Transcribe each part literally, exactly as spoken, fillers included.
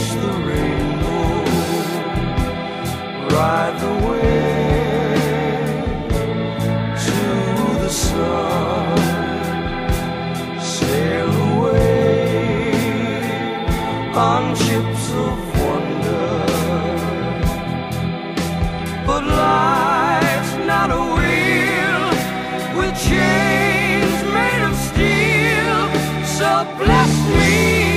the rainbow, ride the wave to the sun, sail away on ships of wonder. But life's not a wheel with chains made of steel, so bless me.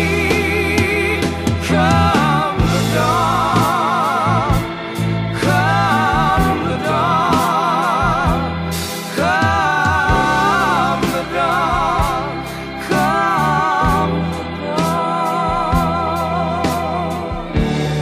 Come the dawn, come the dawn, come the dawn, come the dawn.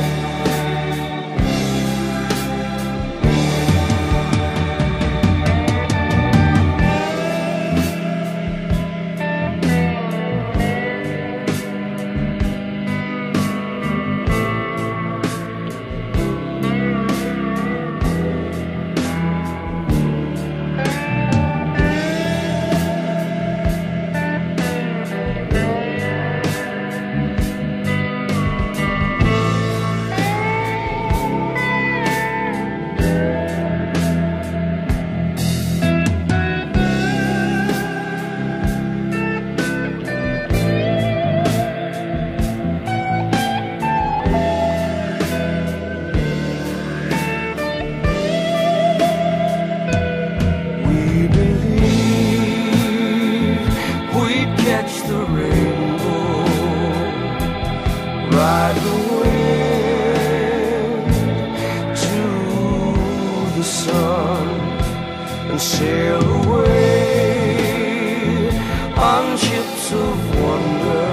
Catch the rainbow, ride the wind to the sun, and sail away on ships of wonder.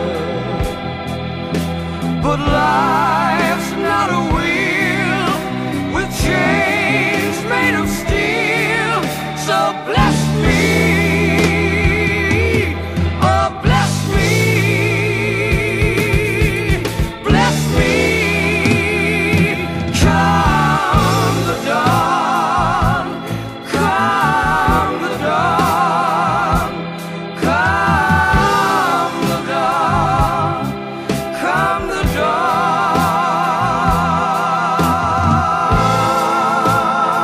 But life's not a wheel with chains made of steel, so bless me. Come the dawn.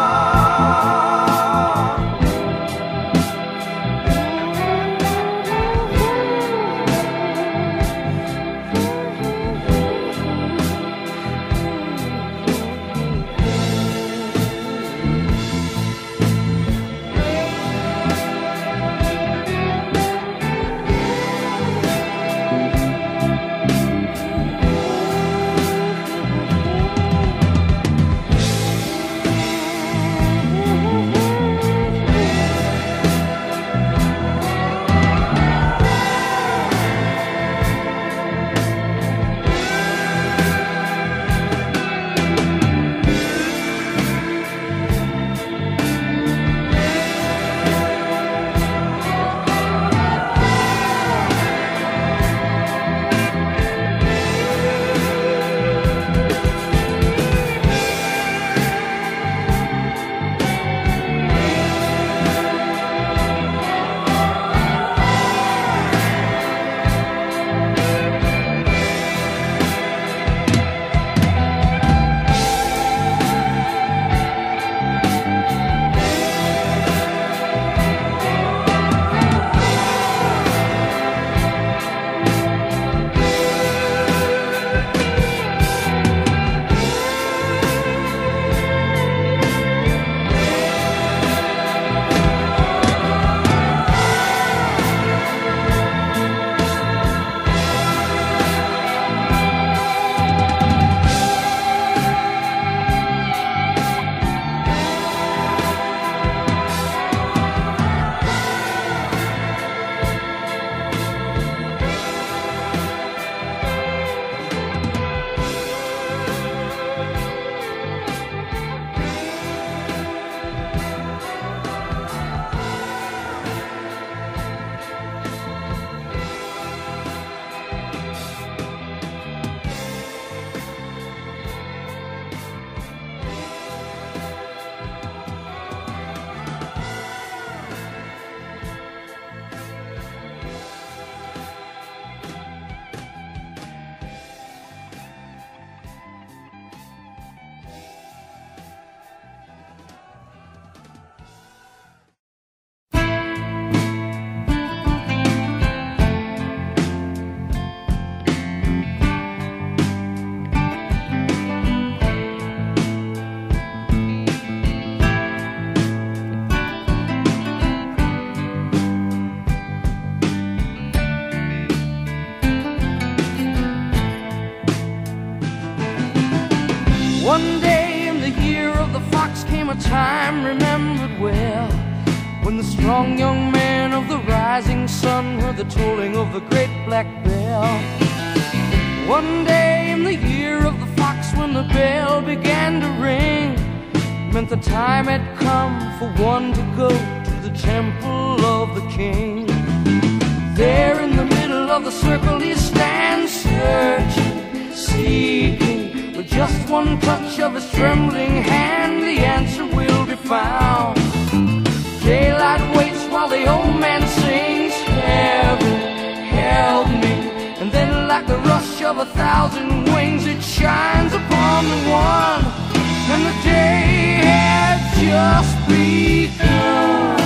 One day in the year of the fox came a time remembered well, when the strong young man of the rising sun heard the tolling of the great black bell. One day in the year of the fox, when the bell began to ring, meant the time had come for one to go to the temple of the king. There in the middle of the circle he stands, searching, seeking. With just one touch of his trembling hand, the answer will be found. Daylight waits while the old man sings, heaven, help me. And then like the rush of a thousand wings, it shines upon the one, and the day had just begun.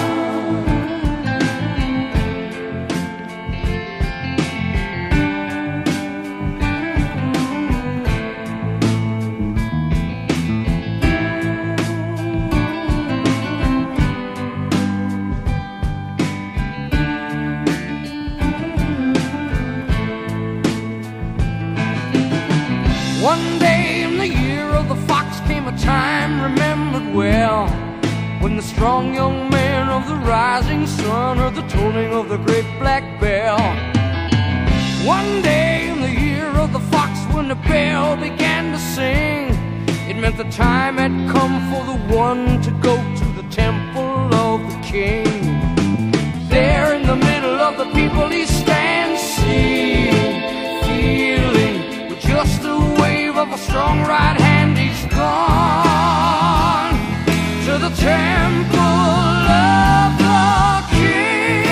One day in the year of the fox came a time remembered well, when the strong young man of the rising sun heard the tolling of the great black bell. One day in the year of the fox, when the bell began to sing, it meant the time had come for the one to go to the temple of the king. There in the middle of the people he stands, seeing, feeling, with just a wave of a strong right hand, he's gone to the temple of the king.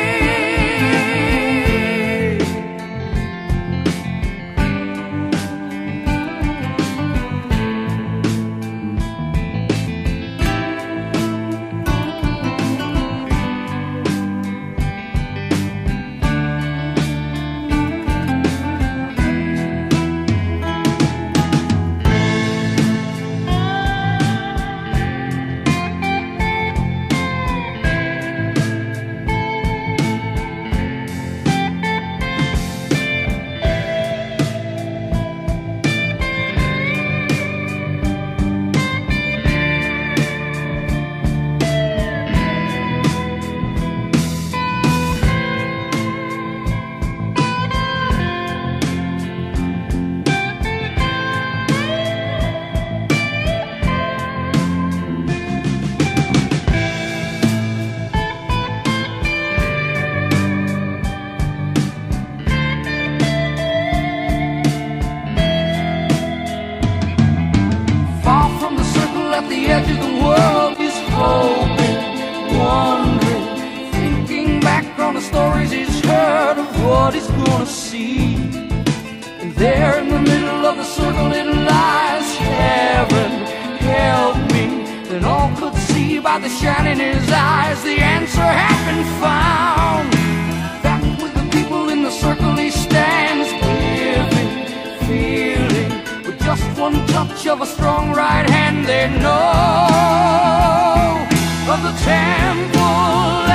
The edge of the world is hoping, wondering, thinking back on the stories he's heard of what he's gonna see. And there in the middle of the circle it lies, heaven, help me. Then all could see by the shine in his eyes, the answer had been found. Back with the people in the circle he stands, giving, feeling. With just one touch of a strong right hand, they know of the temple